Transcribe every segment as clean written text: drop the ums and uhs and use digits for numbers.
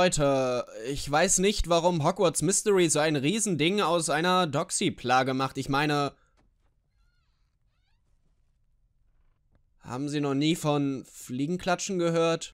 Leute, ich weiß nicht, warum Hogwarts Mystery so ein Riesending aus einer Doxy-Plage macht. Ich meine, haben Sie noch nie von Fliegenklatschen gehört?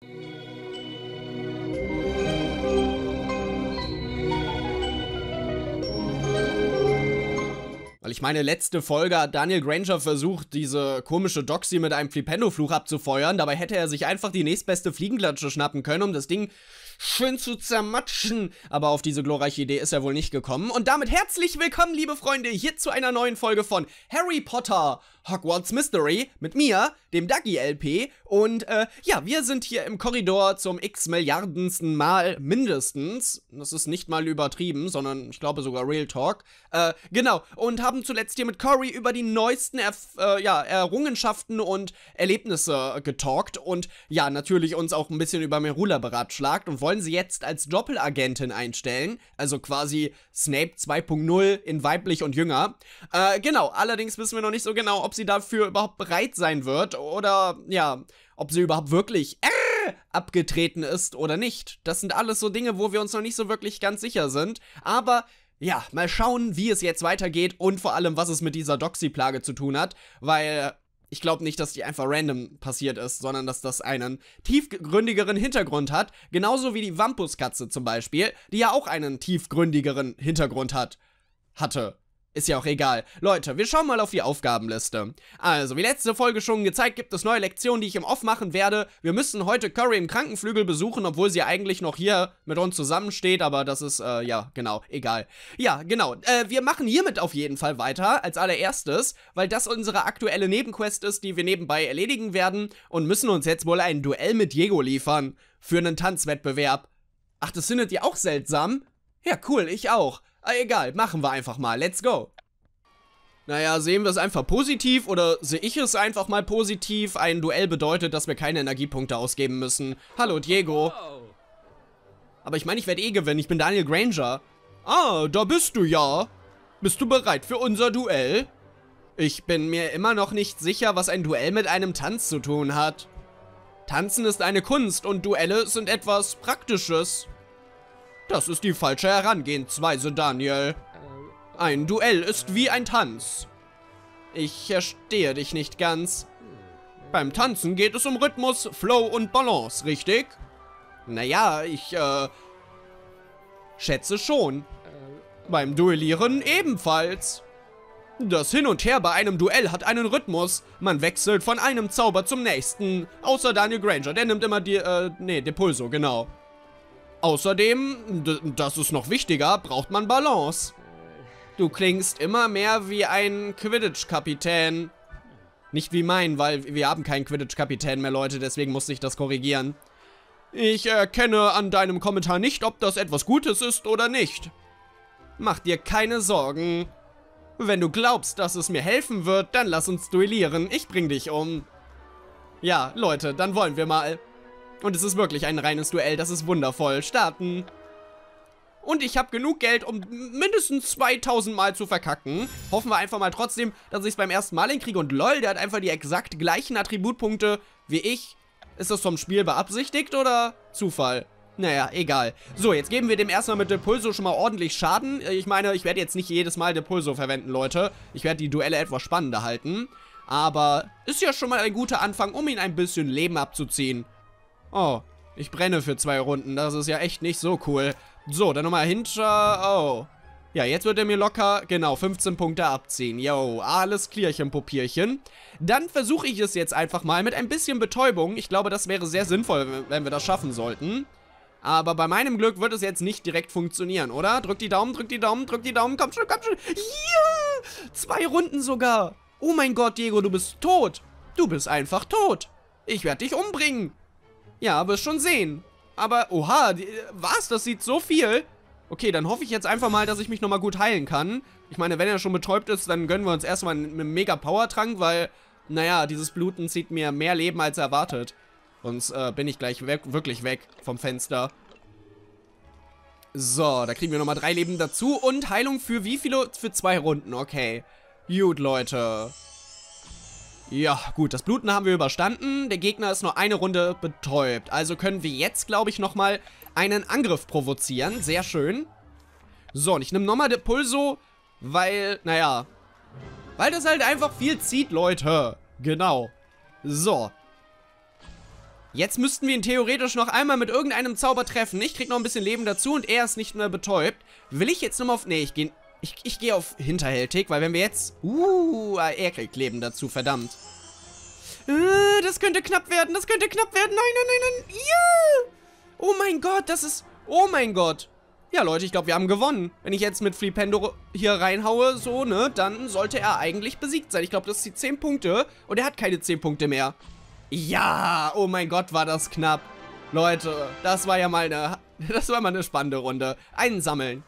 Weil ich meine, letzte Folge hat Daniel Granger versucht, diese komische Doxy mit einem Flipendo-Fluch abzufeuern. Dabei hätte er sich einfach die nächstbeste Fliegenklatsche schnappen können, um das Ding schön zu zermatschen. Aber auf diese glorreiche Idee ist er wohl nicht gekommen. Und damit herzlich willkommen, liebe Freunde, hier zu einer neuen Folge von Harry Potter Hogwarts Mystery mit mir, dem Dagi LP. Und ja, wir sind hier im Korridor zum x-milliardensten Mal mindestens. Das ist nicht mal übertrieben, sondern ich glaube sogar Real Talk. Genau, und haben zuletzt hier mit Cory über die neuesten Errungenschaften und Erlebnisse getalkt. Und ja, natürlich uns auch ein bisschen über Merula beratschlagt und wollen sie jetzt als Doppelagentin einstellen. Also quasi Snape 2.0 in weiblich und jünger. Genau, allerdings wissen wir noch nicht so genau, ob sie dafür überhaupt bereit sein wird oder, ja, ob sie überhaupt wirklich abgetreten ist oder nicht. Das sind alles so Dinge, wo wir uns noch nicht so wirklich ganz sicher sind. Aber ja, mal schauen, wie es jetzt weitergeht und vor allem, was es mit dieser Doxy-Plage zu tun hat, weil ich glaube nicht, dass die einfach random passiert ist, sondern dass das einen tiefgründigeren Hintergrund hat, genauso wie die Wampuskatze zum Beispiel, die ja auch einen tiefgründigeren Hintergrund hatte. Ist ja auch egal. Leute, wir schauen mal auf die Aufgabenliste. Also, wie letzte Folge schon gezeigt, gibt es neue Lektionen, die ich im Off machen werde. Wir müssen heute Cory im Krankenflügel besuchen, obwohl sie eigentlich noch hier mit uns zusammensteht, aber das ist, ja, genau, egal. Ja, genau, wir machen hiermit auf jeden Fall weiter, als allererstes, weil das unsere aktuelle Nebenquest ist, die wir nebenbei erledigen werden und müssen uns jetzt wohl ein Duell mit Diego liefern für einen Tanzwettbewerb. Ach, das findet ihr auch seltsam? Ja, cool, ich auch. Egal, machen wir einfach mal. Let's go. Naja, sehen wir es einfach positiv oder sehe ich es einfach mal positiv? Ein Duell bedeutet, dass wir keine Energiepunkte ausgeben müssen. Hallo, Diego. Aber ich meine, ich werde eh gewinnen. Ich bin Daniel Granger. Ah, da bist du ja. Bist du bereit für unser Duell? Ich bin mir immer noch nicht sicher, was ein Duell mit einem Tanz zu tun hat. Tanzen ist eine Kunst und Duelle sind etwas Praktisches. Das ist die falsche Herangehensweise, Daniel. Ein Duell ist wie ein Tanz. Ich verstehe dich nicht ganz. Beim Tanzen geht es um Rhythmus, Flow und Balance, richtig? Naja, ich, schätze schon. Beim Duellieren ebenfalls. Das Hin und Her bei einem Duell hat einen Rhythmus. Man wechselt von einem Zauber zum nächsten. Außer Daniel Granger, der nimmt immer Depulso, genau. Außerdem, das ist noch wichtiger, braucht man Balance. Du klingst immer mehr wie ein Quidditch-Kapitän. Nicht wie mein, weil wir haben keinen Quidditch-Kapitän mehr, Leute, deswegen musste ich das korrigieren. Ich erkenne an deinem Kommentar nicht, ob das etwas Gutes ist oder nicht. Mach dir keine Sorgen. Wenn du glaubst, dass es mir helfen wird, dann lass uns duellieren. Ich bring dich um. Ja, Leute, dann wollen wir mal. Und es ist wirklich ein reines Duell, das ist wundervoll. Starten. Und ich habe genug Geld, um mindestens 2000 Mal zu verkacken. Hoffen wir einfach mal trotzdem, dass ich es beim ersten Mal hinkriege. Und lol, der hat einfach die exakt gleichen Attributpunkte wie ich. Ist das vom Spiel beabsichtigt oder Zufall? Naja, egal. So, jetzt geben wir dem erstmal mit Depulso schon mal ordentlich Schaden. Ich meine, ich werde jetzt nicht jedes Mal Depulso verwenden, Leute. Ich werde die Duelle etwas spannender halten. Aber ist ja schon mal ein guter Anfang, um ihn ein bisschen Leben abzuziehen. Oh, ich brenne für 2 Runden. Das ist ja echt nicht so cool. So, dann nochmal hinter... Oh. Ja, jetzt wird er mir locker, genau, 15 Punkte abziehen. Yo, alles klärchen, Popierchen. Dann versuche ich es jetzt einfach mal mit ein bisschen Betäubung. Ich glaube, das wäre sehr sinnvoll, wenn wir das schaffen sollten. Aber bei meinem Glück wird es jetzt nicht direkt funktionieren, oder? Drück die Daumen, drück die Daumen, drück die Daumen. Komm schon, komm schon. Ja! 2 Runden sogar. Oh mein Gott, Diego, du bist tot. Du bist einfach tot. Ich werde dich umbringen. Ja, wirst schon sehen. Aber, oha, was? Das sieht so viel. Okay, dann hoffe ich jetzt einfach mal, dass ich mich nochmal gut heilen kann. Ich meine, wenn er schon betäubt ist, dann gönnen wir uns erstmal einen Mega-Power-Trank, weil, naja, dieses Bluten zieht mir mehr Leben als erwartet. Sonst bin ich gleich wirklich weg vom Fenster. So, da kriegen wir nochmal 3 Leben dazu und Heilung für wie viele? Für 2 Runden, okay. Gut, Leute. Ja, gut, das Bluten haben wir überstanden. Der Gegner ist nur eine Runde betäubt. Also können wir jetzt, glaube ich, nochmal einen Angriff provozieren. Sehr schön. So, und ich nehme nochmal den Pulso, weil, naja, weil das halt einfach viel zieht, Leute. Genau. So. Jetzt müssten wir ihn theoretisch noch einmal mit irgendeinem Zauber treffen. Ich krieg noch ein bisschen Leben dazu und er ist nicht mehr betäubt. Will ich jetzt nochmal auf... Nee, ich gehe auf hinterhältig, weil wenn wir jetzt... er kriegt Leben dazu, verdammt. Das könnte knapp werden, das könnte knapp werden. Nein, nein, nein, nein. Ja! Oh mein Gott, das ist... Oh mein Gott. Ja, Leute, ich glaube, wir haben gewonnen. Wenn ich jetzt mit Flipendo hier reinhaue, so, ne, dann sollte er eigentlich besiegt sein. Ich glaube, das sind die 10 Punkte und er hat keine 10 Punkte mehr. Ja, oh mein Gott, war das knapp. Leute, das war ja mal eine spannende Runde. Einsammeln.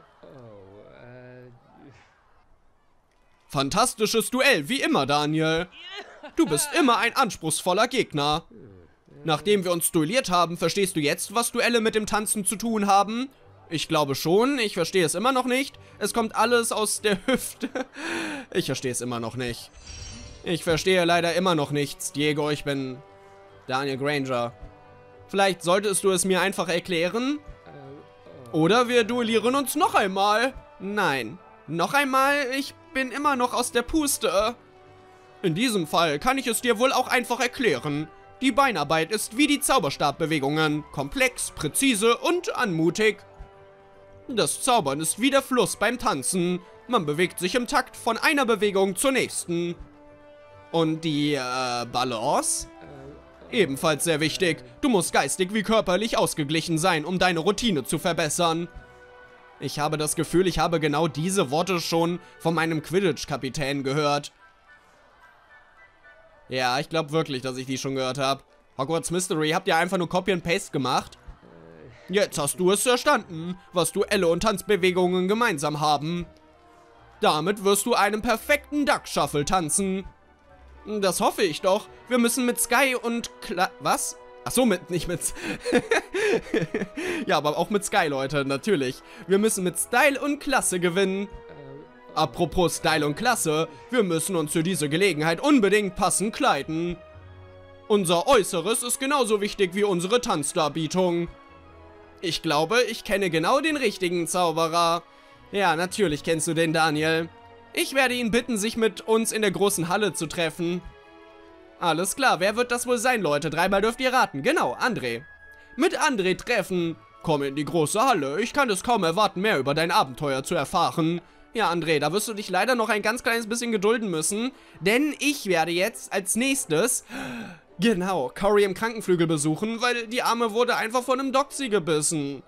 Fantastisches Duell, wie immer, Daniel. Du bist immer ein anspruchsvoller Gegner. Nachdem wir uns duelliert haben, verstehst du jetzt, was Duelle mit dem Tanzen zu tun haben? Ich glaube schon, ich verstehe es immer noch nicht. Es kommt alles aus der Hüfte. Ich verstehe es immer noch nicht. Ich verstehe leider immer noch nichts, Diego, ich bin Daniel Granger. Vielleicht solltest du es mir einfach erklären? Oder wir duellieren uns noch einmal. Nein, noch einmal, ich bin immer noch aus der Puste. In diesem Fall kann ich es dir wohl auch einfach erklären. Die Beinarbeit ist wie die Zauberstabbewegungen, komplex, präzise und anmutig. Das Zaubern ist wie der Fluss beim Tanzen. Man bewegt sich im Takt von einer Bewegung zur nächsten. Und die, Balance? Ebenfalls sehr wichtig. Du musst geistig wie körperlich ausgeglichen sein, um deine Routine zu verbessern. Ich habe das Gefühl, ich habe genau diese Worte schon von meinem Quidditch-Kapitän gehört. Ja, ich glaube wirklich, dass ich die schon gehört habe. Hogwarts Mystery, habt ihr einfach nur Copy and Paste gemacht? Jetzt hast du es verstanden, was Duelle und Tanzbewegungen gemeinsam haben. Damit wirst du einen perfekten Duck Shuffle tanzen. Das hoffe ich doch. Wir müssen mit Sky und was? Achso, nicht mit... Ja, aber auch mit Sky, Leute, natürlich. Wir müssen mit Style und Klasse gewinnen. Apropos Style und Klasse, wir müssen uns für diese Gelegenheit unbedingt passend kleiden. Unser Äußeres ist genauso wichtig wie unsere Tanzdarbietung. Ich glaube, ich kenne genau den richtigen Zauberer. Ja, natürlich kennst du den, Daniel. Ich werde ihn bitten, sich mit uns in der großen Halle zu treffen. Alles klar, wer wird das wohl sein, Leute? Dreimal dürft ihr raten. Genau, André. Mit André treffen. Komm in die große Halle. Ich kann es kaum erwarten, mehr über dein Abenteuer zu erfahren. Ja, André, da wirst du dich leider noch ein ganz kleines bisschen gedulden müssen. Denn ich werde jetzt als nächstes... Genau, Cory im Krankenflügel besuchen, weil die Arme wurde einfach von einem Doxy gebissen.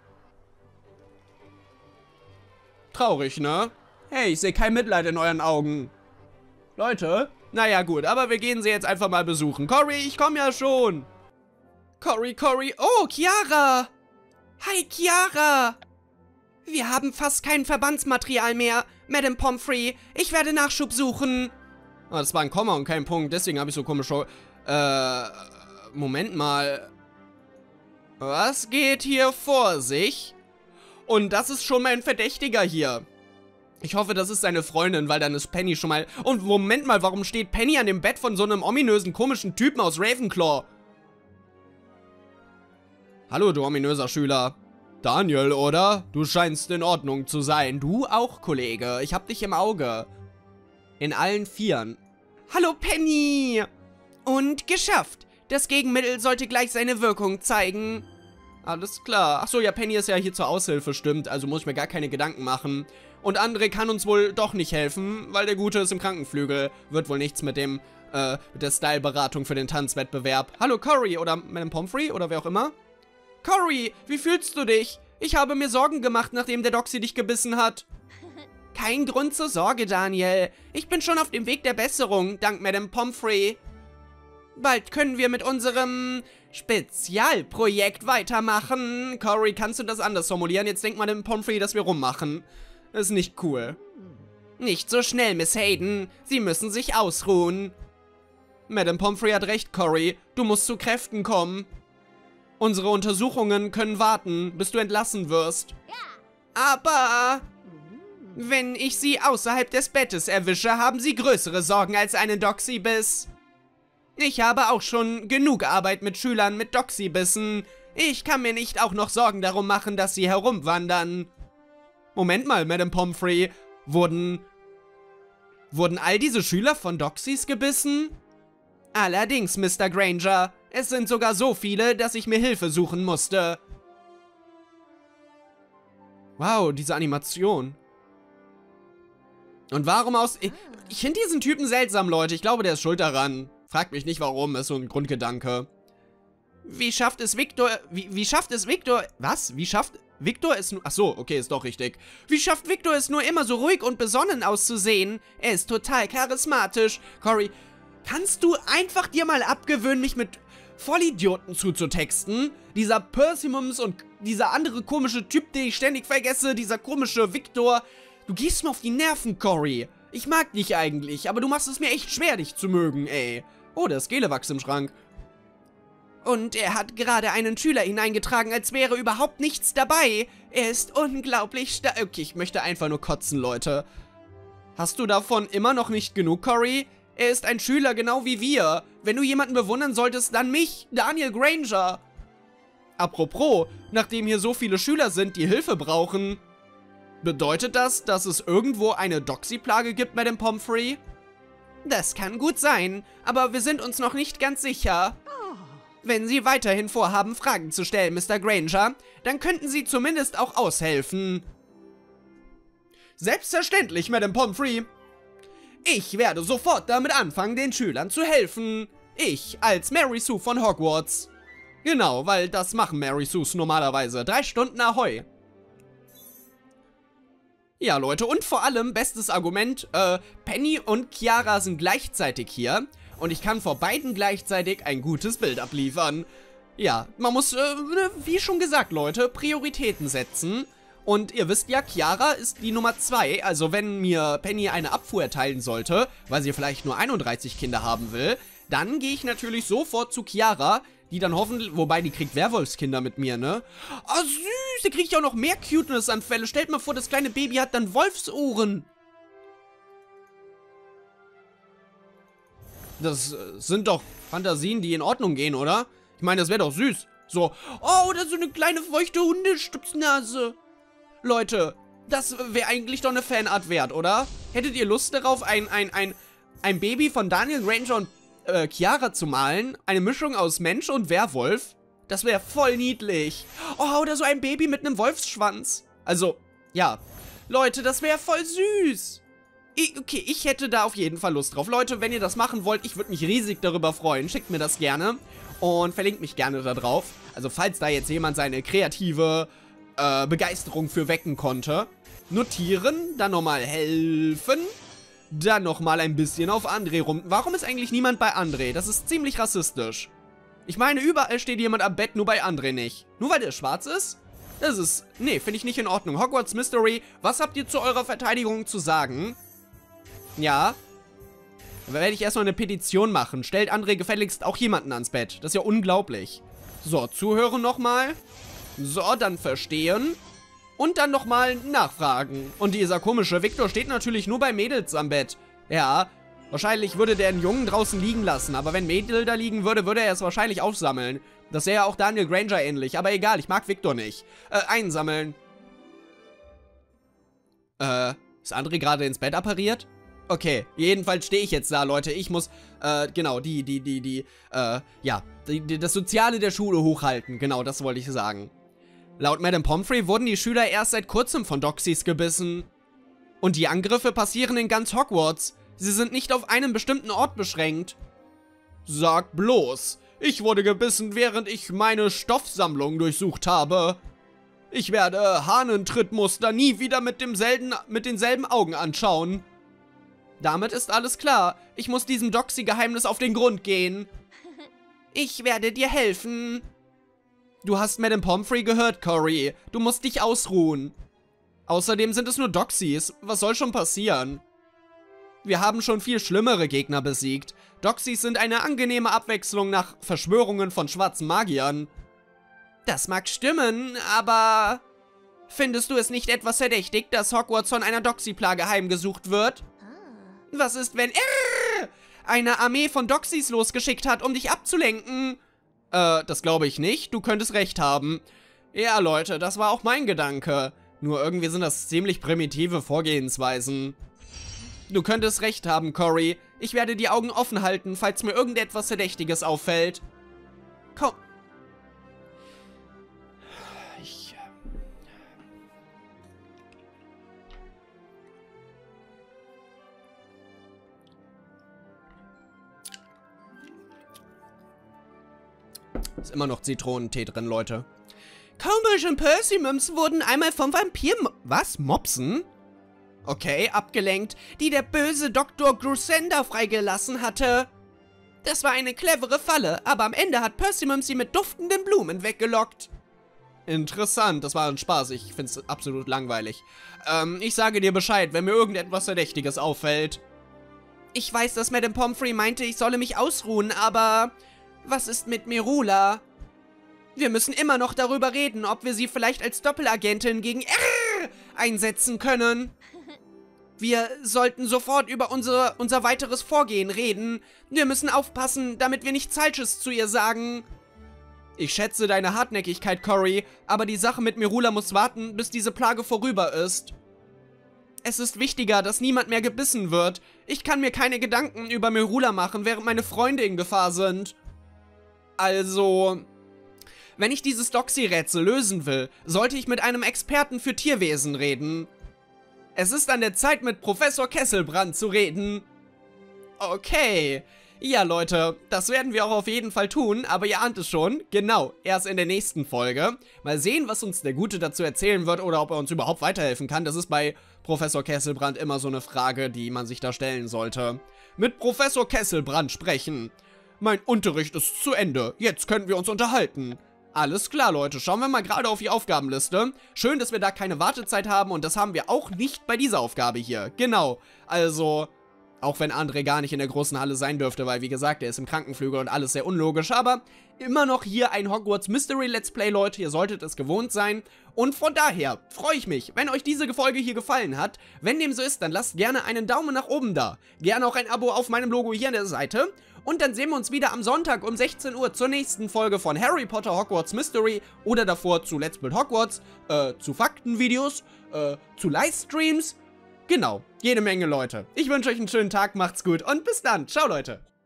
Traurig, ne? Hey, ich sehe kein Mitleid in euren Augen. Leute, naja gut, aber wir gehen sie jetzt einfach mal besuchen. Cory, ich komme ja schon. Cory, oh, Chiara. Hi, Chiara. Wir haben fast kein Verbandsmaterial mehr. Madame Pomfrey, ich werde Nachschub suchen. Oh, das war ein Komma und kein Punkt, deswegen habe ich so komisch... Moment mal. Was geht hier vor sich? Und das ist schon mein Verdächtiger hier. Ich hoffe, das ist seine Freundin, weil dann ist Penny schon mal... Und Moment mal, warum steht Penny an dem Bett von so einem ominösen, komischen Typen aus Ravenclaw? Hallo, du ominöser Schüler. Daniel, oder? Du scheinst in Ordnung zu sein. Du auch, Kollege. Ich hab dich im Auge. In allen Vieren. Hallo, Penny! Und geschafft. Das Gegenmittel sollte gleich seine Wirkung zeigen. Alles klar. Achso, ja, Penny ist ja hier zur Aushilfe, stimmt. Also muss ich mir gar keine Gedanken machen. Und André kann uns wohl doch nicht helfen, weil der Gute ist im Krankenflügel. Wird wohl nichts mit dem, mit der Style-Beratung für den Tanzwettbewerb. Hallo, Cory oder Madame Pomfrey oder wer auch immer. Cory, wie fühlst du dich? Ich habe mir Sorgen gemacht, nachdem der Doxy dich gebissen hat. Kein Grund zur Sorge, Daniel. Ich bin schon auf dem Weg der Besserung, dank Madame Pomfrey. Bald können wir mit unserem Spezialprojekt weitermachen. Cory, kannst du das anders formulieren? Jetzt denkt Madame Pomfrey, dass wir rummachen. Das ist nicht cool. Nicht so schnell, Miss Hayden. Sie müssen sich ausruhen. Madame Pomfrey hat recht, Cory. Du musst zu Kräften kommen. Unsere Untersuchungen können warten, bis du entlassen wirst. Aber... Wenn ich sie außerhalb des Bettes erwische, haben sie größere Sorgen als einen Doxy-Biss. Ich habe auch schon genug Arbeit mit Schülern mit Doxy-Bissen. Ich kann mir nicht auch noch Sorgen darum machen, dass sie herumwandern. Moment mal, Madame Pomfrey. Wurden all diese Schüler von Doxys gebissen? Allerdings, Mr. Granger. Es sind sogar so viele, dass ich mir Hilfe suchen musste. Wow, diese Animation. Und warum aus... Ich finde diesen Typen seltsam, Leute. Ich glaube, der ist schuld daran. Fragt mich nicht, warum. Ist so ein Grundgedanke. Wie schafft es Victor... Wie schafft es Victor... Was? Wie schafft... Victor ist nur... Achso, okay, ist doch richtig. Wie schafft Victor es nur immer so ruhig und besonnen auszusehen? Er ist total charismatisch. Cory, kannst du einfach dir mal abgewöhnen, mich mit Vollidioten zuzutexten? Dieser Persimmons und dieser andere komische Typ, den ich ständig vergesse, dieser komische Victor. Du gehst mir auf die Nerven, Cory. Ich mag dich eigentlich, aber du machst es mir echt schwer, dich zu mögen, ey. Oh, da ist Gelewachs im Schrank. Und er hat gerade einen Schüler hineingetragen, als wäre überhaupt nichts dabei. Er ist unglaublich stark. Okay, ich möchte einfach nur kotzen, Leute. Hast du davon immer noch nicht genug, Cory? Er ist ein Schüler, genau wie wir. Wenn du jemanden bewundern solltest, dann mich, Daniel Granger. Apropos, nachdem hier so viele Schüler sind, die Hilfe brauchen, bedeutet das, dass es irgendwo eine Doxy-Plage gibt, Madame Pomfrey? Das kann gut sein, aber wir sind uns noch nicht ganz sicher. Wenn Sie weiterhin vorhaben, Fragen zu stellen, Mr. Granger, dann könnten Sie zumindest auch aushelfen. Selbstverständlich, Madame Pomfrey. Ich werde sofort damit anfangen, den Schülern zu helfen. Ich als Mary Sue von Hogwarts. Genau, weil das machen Mary Sues normalerweise. 3 Stunden Ahoi. Ja, Leute, und vor allem, bestes Argument, Penny und Chiara sind gleichzeitig hier. Und ich kann vor beiden gleichzeitig ein gutes Bild abliefern. Ja, man muss, wie schon gesagt, Leute, Prioritäten setzen. Und ihr wisst ja, Chiara ist die Nummer 2. Also wenn mir Penny eine Abfuhr erteilen sollte, weil sie vielleicht nur 31 Kinder haben will, dann gehe ich natürlich sofort zu Chiara, die dann hoffentlich, wobei die kriegt Werwolfskinder mit mir, ne? Ah, süß, die kriegt ja auch noch mehr Cuteness-Anfälle. Stellt mal vor, das kleine Baby hat dann Wolfsohren. Das sind doch Fantasien, die in Ordnung gehen, oder? Ich meine, das wäre doch süß. So, oh, oder so eine kleine feuchte Hundestupsnase. Leute, das wäre eigentlich doch eine Fanart wert, oder? Hättet ihr Lust darauf, ein Baby von Daniel Granger und Chiara zu malen? Eine Mischung aus Mensch und Werwolf? Das wäre voll niedlich. Oh, oder so ein Baby mit einem Wolfsschwanz. Also, ja. Leute, das wäre voll süß. Okay, ich hätte da auf jeden Fall Lust drauf. Leute, wenn ihr das machen wollt, ich würde mich riesig darüber freuen. Schickt mir das gerne und verlinkt mich gerne da drauf. Also falls da jetzt jemand seine kreative Begeisterung für wecken konnte. Notieren, dann nochmal helfen, dann nochmal ein bisschen auf André rum. Warum ist eigentlich niemand bei André? Das ist ziemlich rassistisch. Ich meine, überall steht jemand am Bett, nur bei André nicht. Nur weil der schwarz ist? Das ist... Nee, finde ich nicht in Ordnung. Hogwarts Mystery, was habt ihr zu eurer Verteidigung zu sagen? Ja. Da werde ich erstmal eine Petition machen. Stellt André gefälligst auch jemanden ans Bett. Das ist ja unglaublich. So, zuhören nochmal. So, dann verstehen. Und dann nochmal nachfragen. Und dieser komische Victor steht natürlich nur bei Mädels am Bett. Ja, wahrscheinlich würde der einen Jungen draußen liegen lassen. Aber wenn Mädel da liegen würde, würde er es wahrscheinlich aufsammeln. Das wäre ja auch Daniel Granger ähnlich. Aber egal, ich mag Victor nicht. Einsammeln. Ist André gerade ins Bett appariert? Okay, jedenfalls stehe ich jetzt da, Leute. Ich muss, genau, das Soziale der Schule hochhalten. Genau, das wollte ich sagen. Laut Madame Pomfrey wurden die Schüler erst seit kurzem von Doxys gebissen. Und die Angriffe passieren in ganz Hogwarts. Sie sind nicht auf einen bestimmten Ort beschränkt. Sag bloß, ich wurde gebissen, während ich meine Stoffsammlung durchsucht habe. Ich werde Hahnentrittmuster nie wieder mit denselben Augen anschauen. Damit ist alles klar. Ich muss diesem Doxy-Geheimnis auf den Grund gehen. Ich werde dir helfen. Du hast Madame Pomfrey gehört, Cory. Du musst dich ausruhen. Außerdem sind es nur Doxys. Was soll schon passieren? Wir haben schon viel schlimmere Gegner besiegt. Doxys sind eine angenehme Abwechslung nach Verschwörungen von schwarzen Magiern. Das mag stimmen, aber... Findest du es nicht etwas verdächtig, dass Hogwarts von einer Doxy-Plage heimgesucht wird? Was ist, wenn eine Armee von Doxys losgeschickt hat, um dich abzulenken? Das glaube ich nicht. Du könntest recht haben. Ja, Leute, das war auch mein Gedanke. Nur irgendwie sind das ziemlich primitive Vorgehensweisen. Du könntest recht haben, Cory. Ich werde die Augen offen halten, falls mir irgendetwas Verdächtiges auffällt. Komm. Ist immer noch Zitronentee drin, Leute. Cambridge und Persimmons wurden einmal vom Vampir... Was? Mopsen? Okay, abgelenkt, die der böse Dr. Grusenda freigelassen hatte. Das war eine clevere Falle, aber am Ende hat Persimmons sie mit duftenden Blumen weggelockt. Interessant, das war ein Spaß. Ich finde es absolut langweilig. Ich sage dir Bescheid, wenn mir irgendetwas Verdächtiges auffällt. Ich weiß, dass Madame Pomfrey meinte, ich solle mich ausruhen, aber... Was ist mit Merula? Wir müssen immer noch darüber reden, ob wir sie vielleicht als Doppelagentin gegen einsetzen können. Wir sollten sofort über unser weiteres Vorgehen reden. Wir müssen aufpassen, damit wir nichts Falsches zu ihr sagen. Ich schätze deine Hartnäckigkeit, Cory, aber die Sache mit Merula muss warten, bis diese Plage vorüber ist. Es ist wichtiger, dass niemand mehr gebissen wird. Ich kann mir keine Gedanken über Merula machen, während meine Freunde in Gefahr sind. Also, wenn ich dieses Doxy-Rätsel lösen will, sollte ich mit einem Experten für Tierwesen reden. Es ist an der Zeit, mit Professor Kesselbrand zu reden. Okay. Ja, Leute, das werden wir auch auf jeden Fall tun, aber ihr ahnt es schon, genau, erst in der nächsten Folge. Mal sehen, was uns der Gute dazu erzählen wird oder ob er uns überhaupt weiterhelfen kann. Das ist bei Professor Kesselbrand immer so eine Frage, die man sich da stellen sollte. Mit Professor Kesselbrand sprechen. Mein Unterricht ist zu Ende. Jetzt können wir uns unterhalten. Alles klar, Leute. Schauen wir mal gerade auf die Aufgabenliste. Schön, dass wir da keine Wartezeit haben und das haben wir auch nicht bei dieser Aufgabe hier. Genau. Also, auch wenn André gar nicht in der großen Halle sein dürfte, weil, wie gesagt, er ist im Krankenflügel und alles sehr unlogisch, aber immer noch hier ein Hogwarts Mystery Let's Play, Leute. Ihr solltet es gewohnt sein. Und von daher freue ich mich, wenn euch diese Folge hier gefallen hat. Wenn dem so ist, dann lasst gerne einen Daumen nach oben da. Gerne auch ein Abo auf meinem Logo hier an der Seite. Und dann sehen wir uns wieder am Sonntag um 16 Uhr zur nächsten Folge von Harry Potter Hogwarts Mystery oder davor zu Let's Build Hogwarts, zu Faktenvideos, zu Livestreams. Genau, jede Menge, Leute. Ich wünsche euch einen schönen Tag, macht's gut und bis dann. Ciao, Leute.